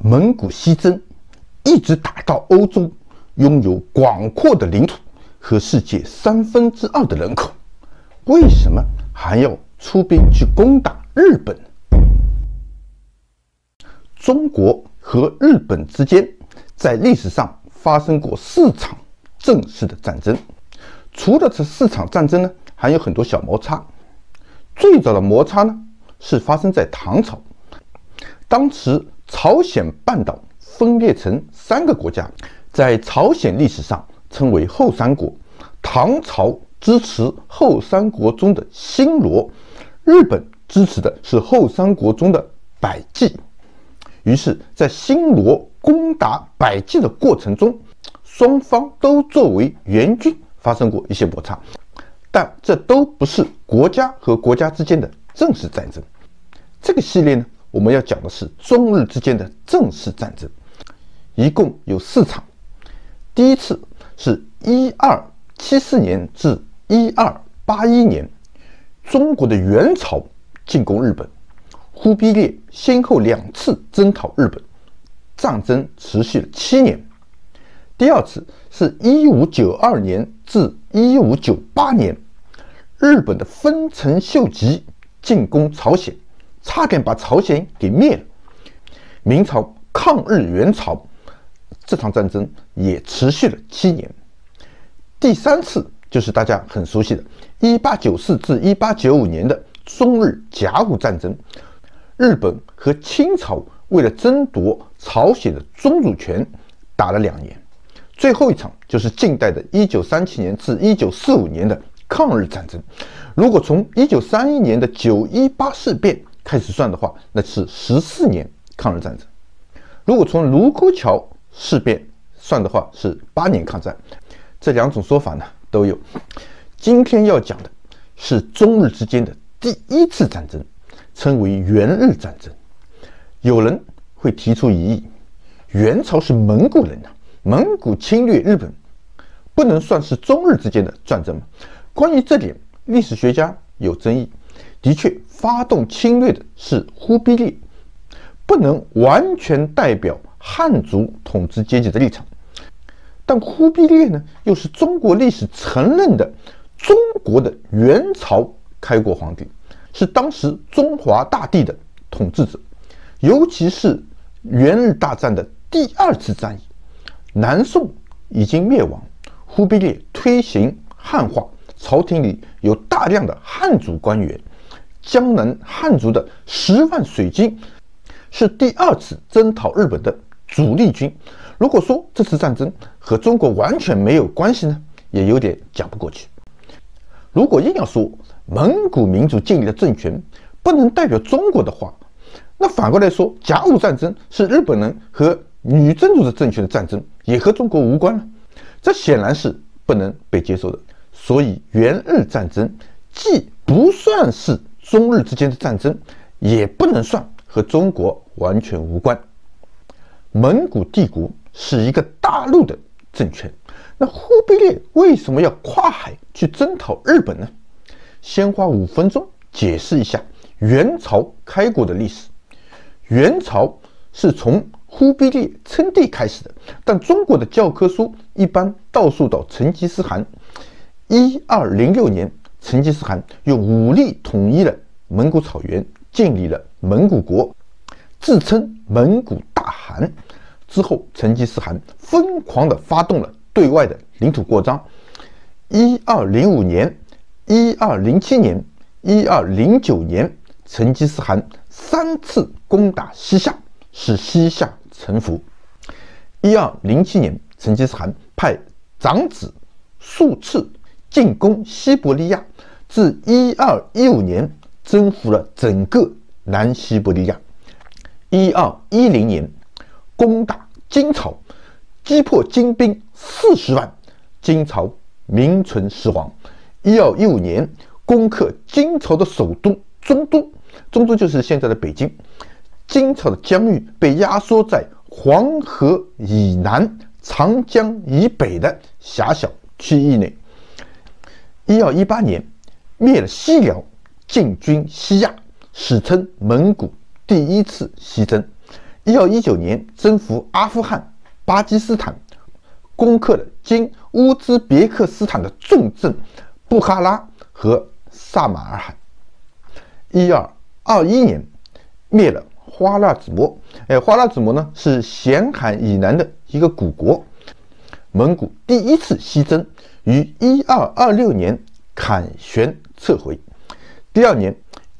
蒙古西征一直打到欧洲，拥有广阔的领土和世界2/3的人口，为什么还要出兵去攻打日本？中国和日本之间在历史上发生过4场正式的战争，除了这4场战争呢，还有很多小摩擦。最早的摩擦呢，是发生在唐朝，当时朝鲜半岛分裂成3个国家，在朝鲜历史上称为后三国。唐朝支持后三国中的新罗，日本支持的是后三国中的百济。于是，在新罗攻打百济的过程中，双方都作为援军发生过一些摩擦，但这都不是国家和国家之间的正式战争。这个系列呢，我们要讲的是中日之间的正式战争，一共有4场。第一次是1274年至1281年，中国的元朝进攻日本，忽必烈先后2次征讨日本，战争持续了7年。第二次是1592年至1598年，日本的丰臣秀吉进攻朝鲜，差点把朝鲜给灭了。明朝抗日援朝，这场战争也持续了7年。第3次就是大家很熟悉的1894至1895年的中日甲午战争，日本和清朝为了争夺朝鲜的宗主权打了2年。最后一场就是近代的1937年至1945年的抗日战争。如果从1931年的9·18事变开始算的话，那是14年抗日战争。如果从卢沟桥事变算的话，是8年抗战。这2种说法呢都有。今天要讲的是中日之间的第1次战争，称为元日战争。有人会提出疑义，元朝是蒙古人啊，蒙古侵略日本，不能算是中日之间的战争吗？关于这点，历史学家有争议。的确，发动侵略的是忽必烈，不能完全代表汉族统治阶级的立场。但忽必烈呢，又是中国历史承认的中国的元朝开国皇帝，是当时中华大地的统治者。尤其是元日大战的第2次战役，南宋已经灭亡，忽必烈推行汉化，朝廷里有大量的汉族官员，江南汉族的10万水军是第2次征讨日本的主力军。如果说这次战争和中国完全没有关系呢，也有点讲不过去。如果硬要说蒙古民族建立的政权不能代表中国的话，那反过来说，甲午战争是日本人和女真族的政权的战争，也和中国无关了，这显然是不能被接受的。所以元日战争既不算是中日之间的战争，也不能算和中国完全无关。蒙古帝国是一个大陆的政权，那忽必烈为什么要跨海去征讨日本呢？先花5分钟解释一下元朝开国的历史。元朝是从忽必烈称帝开始的，但中国的教科书一般倒数到成吉思汗。1206年，成吉思汗用武力统一了蒙古草原，建立了蒙古国，自称蒙古大汗。之后，成吉思汗疯狂地发动了对外的领土扩张。1205年、1207年、1209年，成吉思汗3次攻打西夏，使西夏臣服。1207年，成吉思汗派长子术次进攻西伯利亚，至1215年征服了整个南西伯利亚。1210年攻打金朝，击破金兵40万，金朝名存实亡。1215年攻克金朝的首都中都，中都就是现在的北京。金朝的疆域被压缩在黄河以南、长江以北的狭小区域内。1218年灭了西辽，进军西亚，史称蒙古第1次西征。 1119年征服阿富汗、巴基斯坦，攻克了今乌兹别克斯坦的重镇布哈拉和萨马尔罕。1221年灭了花剌子模。花剌子模呢是咸海以南的一个古国。蒙古第一次西征于1226年凯旋撤回。第2年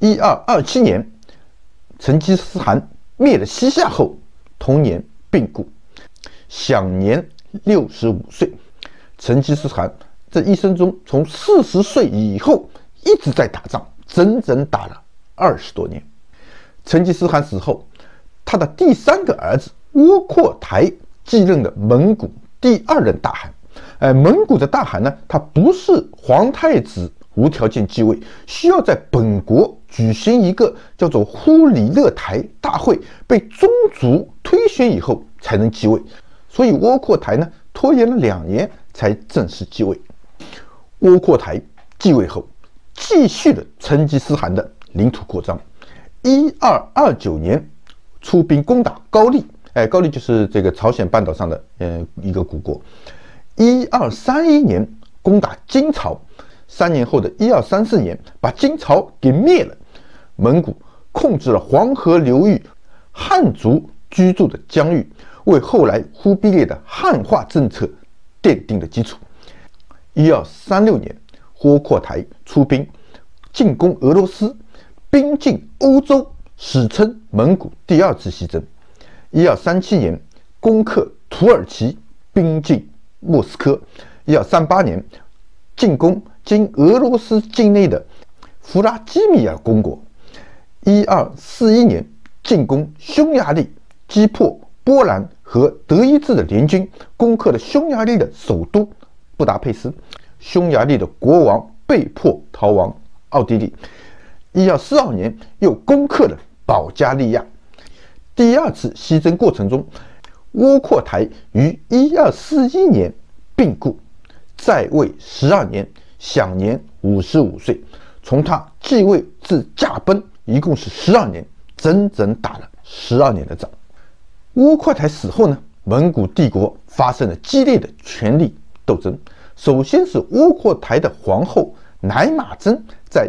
1227年，成吉思汗灭了西夏后，同年病故，享年65岁。成吉思汗这一生中，从40岁以后一直在打仗，整整打了20多年。成吉思汗死后，他的第3个儿子窝阔台继任了蒙古第2任大汗。蒙古的大汗呢，他不是皇太子无条件继位，需要在本国举行一个叫做忽里勒台大会，被宗族推选以后才能继位。所以窝阔台呢拖延了2年才正式继位。窝阔台继位后，继续了成吉思汗的领土扩张。1229年出兵攻打高丽，高丽就是这个朝鲜半岛上的一个古国。1231年攻打金朝，3年后的1234年把金朝给灭了。蒙古控制了黄河流域汉族居住的疆域，为后来忽必烈的汉化政策奠定了基础。1236年，窝阔台出兵进攻俄罗斯，兵进欧洲，史称蒙古第2次西征。1237年攻克土耳其，兵进莫斯科。1238年进攻今俄罗斯境内的弗拉基米尔公国。1241年进攻匈牙利，击破波兰和德意志的联军，攻克了匈牙利的首都布达佩斯。匈牙利的国王被迫逃亡奥地利。1242年又攻克了保加利亚。第2次西征过程中，窝阔台于1241年病故，在位12年，享年55岁。从他继位至驾崩，一共是12年，整整打了12年的仗。窝阔台死后呢，蒙古帝国发生了激烈的权力斗争。首先是窝阔台的皇后乃玛真在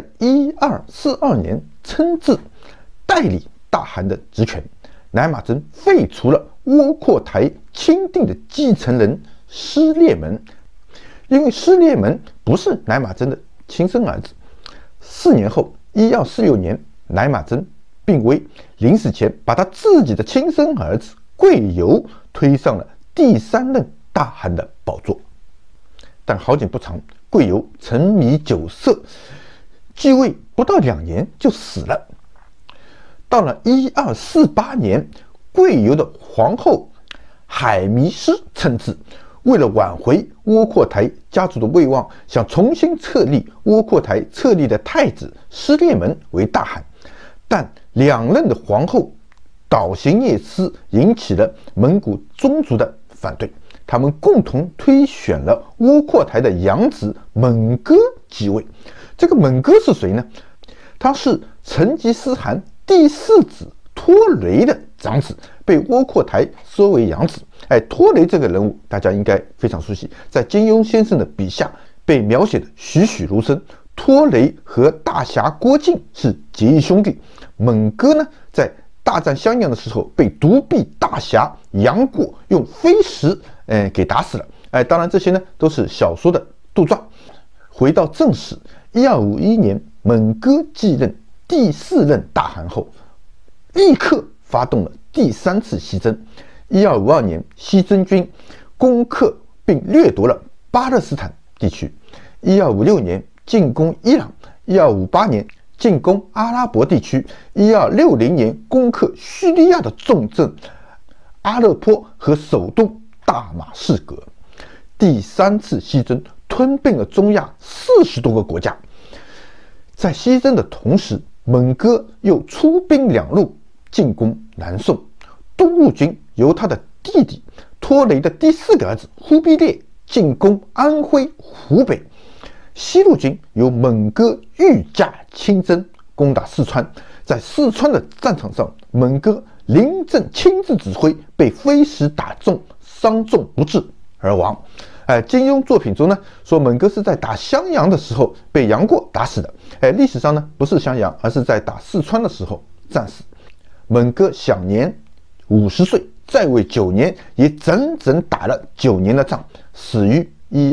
1242年称制，代理大汗的职权。乃玛真废除了窝阔台钦定的继承人失烈门，因为失烈门不是乃玛真的亲生儿子。4年后，1246年，乃玛真病危，临死前把他自己的亲生儿子贵由推上了第3任大汗的宝座。但好景不长，贵由沉迷酒色，继位不到2年就死了。到了1248年，贵由的皇后海弥斯称制，为了挽回窝阔台家族的威望，想重新册立窝阔台册立的太子失烈门为大汗。但2任的皇后倒行逆施，引起了蒙古宗族的反对。他们共同推选了窝阔台的养子蒙哥继位。这个蒙哥是谁呢？他是成吉思汗第4子拖雷的长子，被窝阔台收为养子。拖雷这个人物大家应该非常熟悉，在金庸先生的笔下被描写的栩栩如生。拖雷和大侠郭靖是结义兄弟，蒙哥呢在大战襄阳的时候被独臂大侠杨过用飞石给打死了。当然这些呢都是小说的杜撰。回到正史，1251年蒙哥继任第4任大汗后，立刻发动了第3次西征。1252年，西征军攻克并掠夺了巴勒斯坦地区。1256年进攻伊朗。1258年进攻阿拉伯地区。1260年攻克叙利亚的重镇阿勒颇和首都大马士革。第3次西征吞并了中亚40多个国家。在西征的同时，蒙哥又出兵2路进攻南宋。东路军由他的弟弟拖雷的第4个儿子忽必烈进攻安徽、湖北。西路军由蒙哥御驾亲征攻打四川。在四川的战场上，蒙哥临阵亲自指挥，被飞石打中，伤重不治而亡。金庸作品中呢说蒙哥是在打襄阳的时候被杨过打死的。历史上呢不是襄阳，而是在打四川的时候战死。蒙哥享年50岁，在位9年，也整整打了9年的仗，死于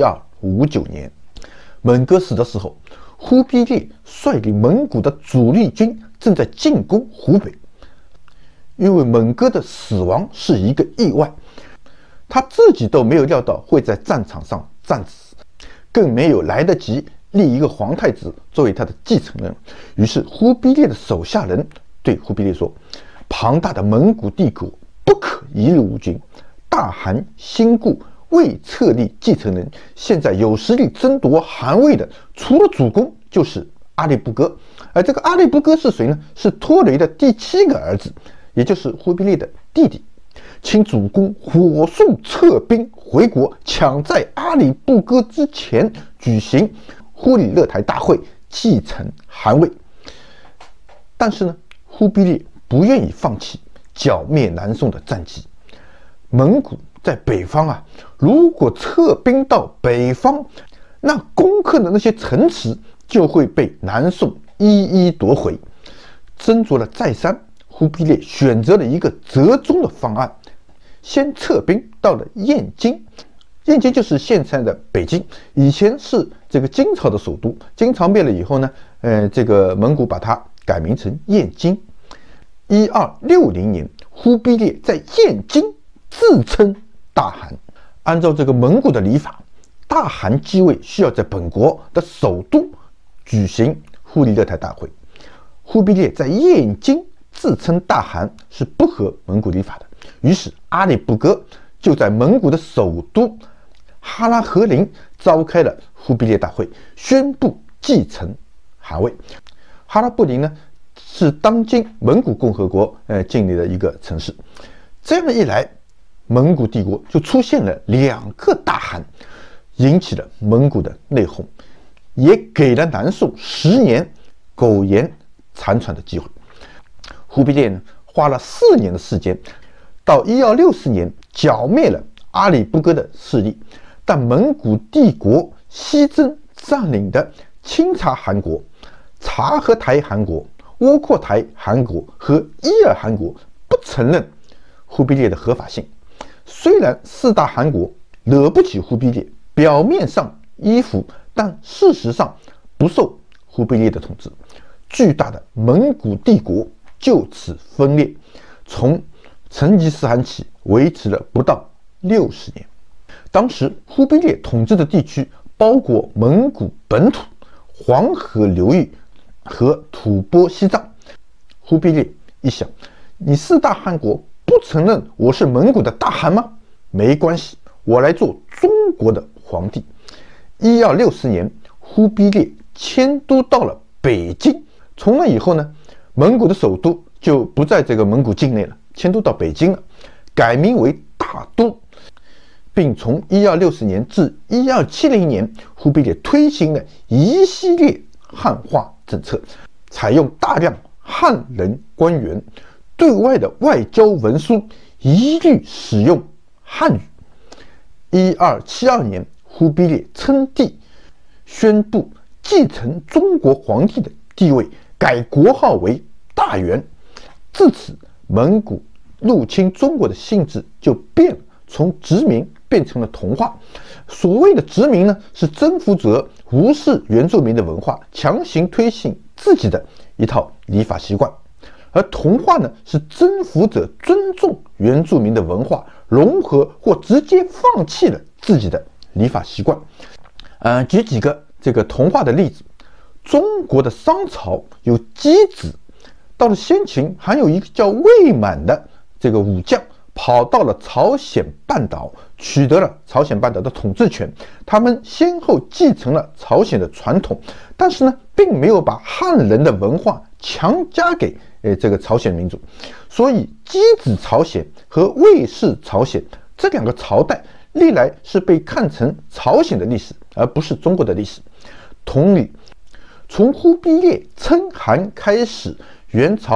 1259年。蒙哥死的时候，忽必烈率领蒙古的主力军正在进攻湖北。因为蒙哥的死亡是一个意外，他自己都没有料到会在战场上战死，更没有来得及立一个皇太子作为他的继承人。于是忽必烈的手下人对忽必烈说：庞大的蒙古帝国不可一日无君，大汗新故未册立继承人，现在有实力争夺汗位的除了主公就是阿力不哥。而这个阿力不哥是谁呢？是拖雷的第7个儿子，也就是忽必烈的弟弟。请主公火速撤兵回国，抢在阿里不哥之前举行忽里勒台大会，继承汗位。但是呢，忽必烈不愿意放弃剿灭南宋的战绩。蒙古在北方啊，如果撤兵到北方，那攻克的那些城池就会被南宋一一夺回。斟酌了再三，忽必烈选择了一个折中的方案，先撤兵到了燕京。燕京就是现在的北京，以前是这个金朝的首都。金朝灭了以后呢，这个蒙古把它改名成燕京。1260年，忽必烈在燕京自称大汗。按照这个蒙古的礼法，大汗继位需要在本国的首都举行忽里勒台大会。忽必烈在燕京自称大汗是不合蒙古礼法的，于是阿里不哥就在蒙古的首都哈拉和林召开了忽必烈大会，宣布继承汗位。哈拉布林呢是当今蒙古共和国境内的一个城市。这样一来，蒙古帝国就出现了2个大汗，引起了蒙古的内讧，也给了南宋10年苟延残喘的机会。忽必烈呢花了4年的时间，到1264年剿灭了阿里不哥的势力，但蒙古帝国西征占领的钦察汗国、察合台汗国、窝阔台汗国和伊尔汗国不承认忽必烈的合法性。虽然4大汗国惹不起忽必烈，表面上依附，但事实上不受忽必烈的统治。巨大的蒙古帝国就此分裂，从成吉思汗起维持了不到60年。当时忽必烈统治的地区包括蒙古本土、黄河流域和吐蕃西藏。忽必烈一想，你4大汗国不承认我是蒙古的大汗吗？没关系，我来做中国的皇帝。1264年，忽必烈迁都到了北京。从那以后呢，蒙古的首都就不在这个蒙古境内了，迁都到北京了，改名为大都，并从1260年至1270年，忽必烈推行了一系列汉化政策，采用大量汉人官员，对外的外交文书一律使用汉语。1272年，忽必烈称帝，宣布继承中国皇帝的地位，改国号为大元。自此，蒙古入侵中国的性质就变了，从殖民变成了同化。所谓的殖民呢，是征服者无视原住民的文化，强行推行自己的一套礼法习惯；而同化呢，是征服者尊重原住民的文化，融合或直接放弃了自己的礼法习惯。举几个这个同化的例子。中国的商朝有箕子，到了先秦还有一个叫魏满的这个武将，跑到了朝鲜半岛，取得了朝鲜半岛的统治权。他们先后继承了朝鲜的传统，但是呢，并没有把汉人的文化强加给这个朝鲜民族。所以箕子朝鲜和魏氏朝鲜这2个朝代历来是被看成朝鲜的历史，而不是中国的历史。同理，从忽必烈称汗开始，元朝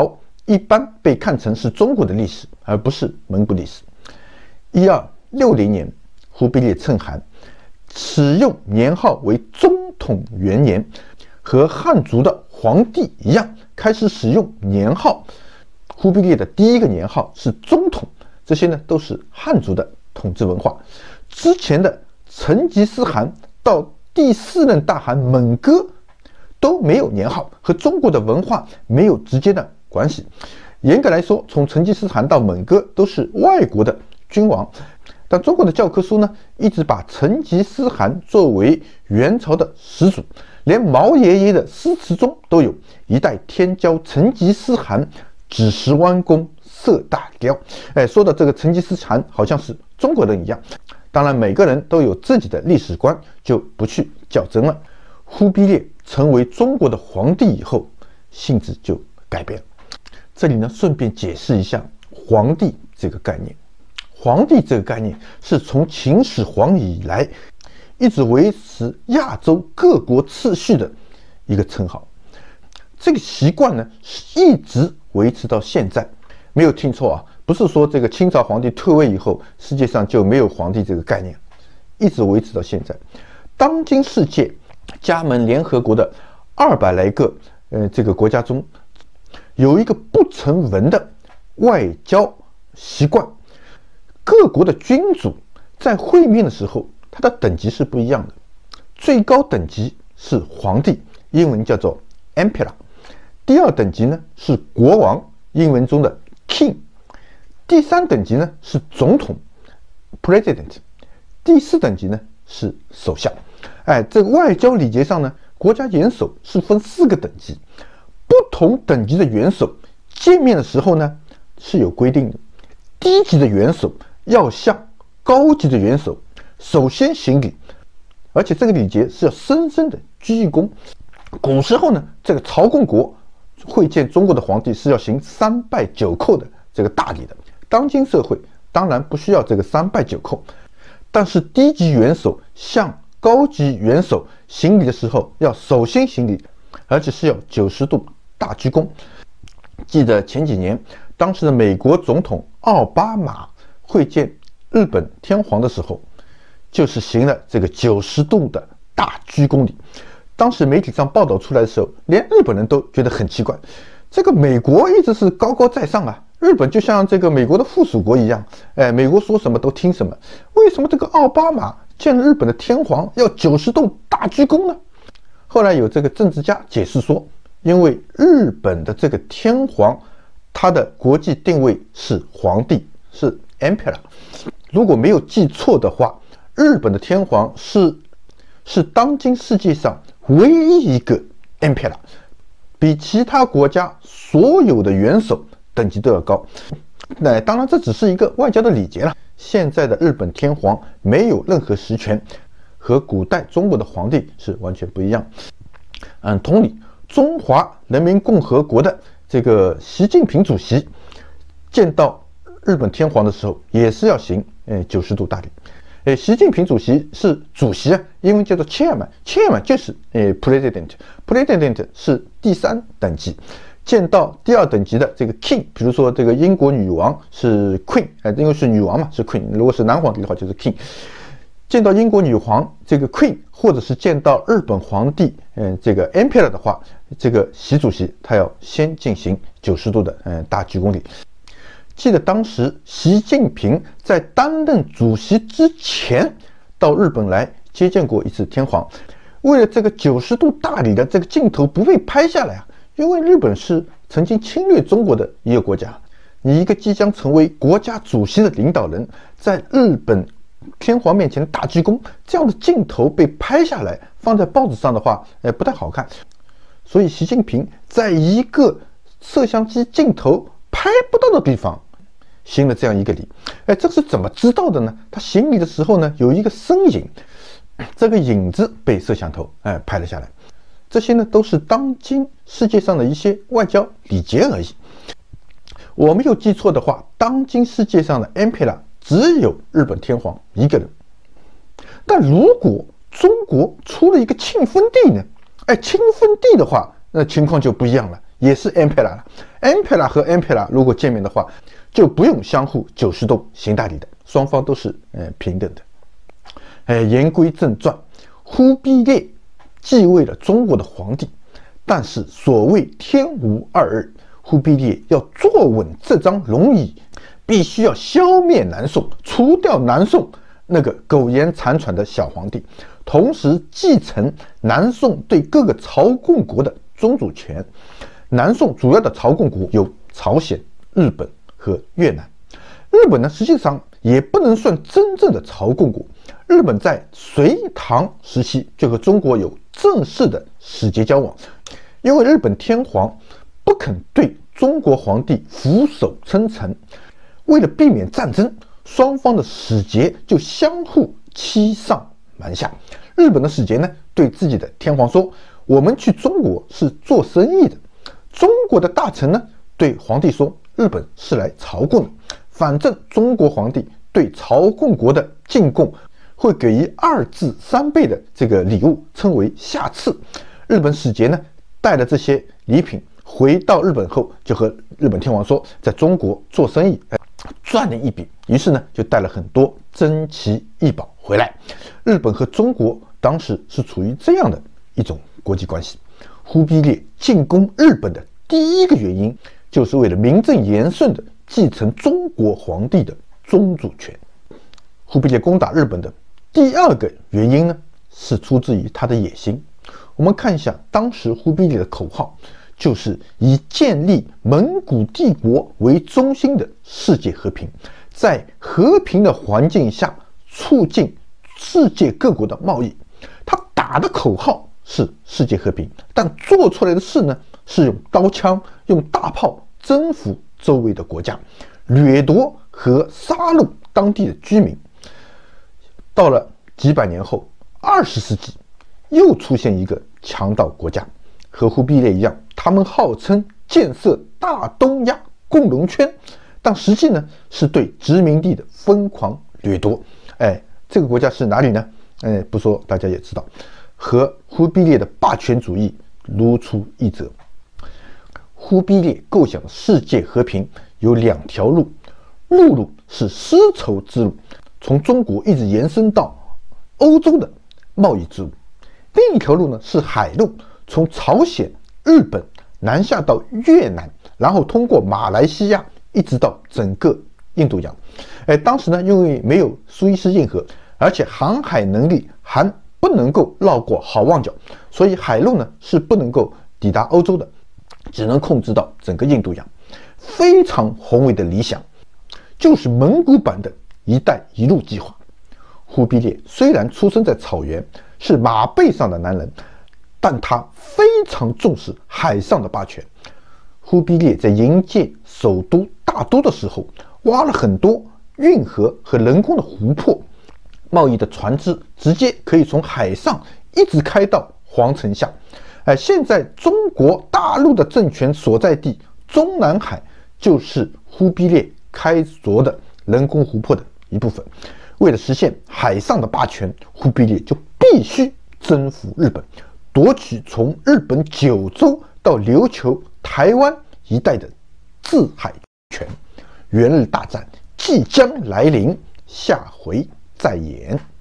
一般被看成是中国的历史，而不是蒙古历史。1260年，忽必烈称汗，使用年号为中统元年，和汉族的皇帝一样，开始使用年号。忽必烈的第一个年号是中统，这些呢都是汉族的统治文化。之前的成吉思汗到第4任大汗蒙哥都没有年号，和中国的文化没有直接的关系。严格来说，从成吉思汗到蒙哥都是外国的君王，但中国的教科书呢，一直把成吉思汗作为元朝的始祖，连毛爷爷的诗词中都有“一代天骄成吉思汗，只识弯弓射大雕”。说的这个成吉思汗好像是中国人一样。当然，每个人都有自己的历史观，就不去较真了。忽必烈成为中国的皇帝以后，性质就改变了。这里呢，顺便解释一下皇帝这个概念。皇帝这个概念是从秦始皇以来一直维持亚洲各国秩序的一个称号。这个习惯呢，一直维持到现在。没有听错啊，不是说这个清朝皇帝退位以后，世界上就没有皇帝这个概念，一直维持到现在。当今世界加盟联合国的200来个这个国家中，有一个不成文的外交习惯，各国的君主在会面的时候，他的等级是不一样的。最高等级是皇帝，英文叫做 Emperor。第2等级呢是国王，英文中的 King。第3等级呢是总统 President。第4等级呢是首相。这个外交礼节上呢，国家元首是分4个等级。不同等级的元首见面的时候呢是有规定的，低级的元首要向高级的元首首先行礼，而且这个礼节是要深深的鞠一躬。古时候呢，这个朝贡国会见中国的皇帝是要行3拜9叩的这个大礼的。当今社会当然不需要这个3拜9叩，但是低级元首向高级元首行礼的时候要首先行礼，而且是要90度大鞠躬。记得前几年，当时的美国总统奥巴马会见日本天皇的时候，就是行了这个90度的大鞠躬礼。当时媒体上报道出来的时候，连日本人都觉得很奇怪，这个美国一直是高高在上啊，日本就像这个美国的附属国一样，美国说什么都听什么，为什么这个奥巴马见了日本的天皇要90度大鞠躬呢？后来有这个政治家解释说，因为日本的这个天皇，他的国际定位是皇帝，是 Emperor。如果没有记错的话，日本的天皇是当今世界上唯一一个 Emperor， 比其他国家所有的元首等级都要高。那当然这只是一个外交的礼节了。现在的日本天皇没有任何实权，和古代中国的皇帝是完全不一样。同理，中华人民共和国的这个习近平主席见到日本天皇的时候，也是要行90度大礼。习近平主席是主席啊，英文叫做 chairman 就是president 是第3等级。见到第2等级的这个 king， 比如说这个英国女王是 queen， 因为是女王嘛，是 queen， 如果是男皇帝的话就是 king。见到英国女皇这个 queen， 或者是见到日本皇帝这个 emperor 的话，这个习主席他要先进行90度的大鞠躬礼。记得当时习近平在担任主席之前到日本来接见过一次天皇，为了这个90度大礼的这个镜头不被拍下来啊，因为日本是曾经侵略中国的一个国家，你一个即将成为国家主席的领导人，在日本天皇面前大鞠躬，这样的镜头被拍下来放在报纸上的话，不太好看。所以习近平在一个摄像机镜头拍不到的地方行了这样一个礼。这是怎么知道的呢？他行礼的时候呢，有一个身影，这个影子被摄像头拍了下来。这些呢都是当今世界上的一些外交礼节而已。我没有记错的话，当今世界上的 Emperor 只有日本天皇一个人。但如果中国出了一个庆丰帝呢？庆丰帝的话，那情况就不一样了， 也是 emperor 了。emperor 和 emperor 如果见面的话，就不用相互90度行大礼的，双方都是平等的。言归正传，忽必烈继位了中国的皇帝，但是所谓天无二日，忽必烈要坐稳这张龙椅，必须要消灭南宋，除掉南宋那个苟延残喘的小皇帝，同时继承南宋对各个朝贡国的宗主权。南宋主要的朝贡国有朝鲜、日本和越南。日本呢，实际上也不能算真正的朝贡国。日本在隋唐时期就和中国有正式的使节交往，因为日本天皇不肯对中国皇帝俯首称臣，为了避免战争，双方的使节就相互欺上瞒下。日本的使节呢，对自己的天皇说：“我们去中国是做生意的。”中国的大臣呢，对皇帝说：“日本是来朝贡的。”反正中国皇帝对朝贡国的进贡会给予2至3倍的这个礼物，称为下赐。日本使节呢，带了这些礼品回到日本后，就和日本天皇说，在中国做生意，赚了一笔。于是呢，就带了很多珍奇异宝回来。日本和中国当时是处于这样的一种国际关系。忽必烈进攻日本的第一个原因，就是为了名正言顺的继承中国皇帝的宗主权。忽必烈攻打日本的第二个原因呢，是出自于他的野心。我们看一下当时忽必烈的口号，就是以建立蒙古帝国为中心的世界和平，在和平的环境下促进世界各国的贸易。他打的口号是世界和平，但做出来的事呢，是用刀枪、用大炮征服周围的国家，掠夺和杀戮当地的居民。到了几百年后，20世纪，又出现一个强盗国家，和忽必烈一样，他们号称建设大东亚共荣圈，但实际呢，是对殖民地的疯狂掠夺。这个国家是哪里呢？不说大家也知道，和忽必烈的霸权主义如出一辙。忽必烈构想的世界和平有2条路，陆路是丝绸之路，从中国一直延伸到欧洲的贸易之路；另一条路呢是海路，从朝鲜、日本南下到越南，然后通过马来西亚一直到整个印度洋。当时呢，因为没有苏伊士运河，而且航海能力还不能够绕过好望角，所以海路呢是不能够抵达欧洲的，只能控制到整个印度洋。非常宏伟的理想，就是蒙古版的一带一路计划。忽必烈虽然出生在草原，是马背上的男人，但他非常重视海上的霸权。忽必烈在营建首都大都的时候，挖了很多运河和人工的湖泊，贸易的船只直接可以从海上一直开到皇城下。现在中国大陆的政权所在地中南海，就是忽必烈开凿的人工湖泊的一部分。为了实现海上的霸权，忽必烈就必须征服日本，夺取从日本九州到琉球、台湾一带的制海权。元日大战即将来临，下回再演。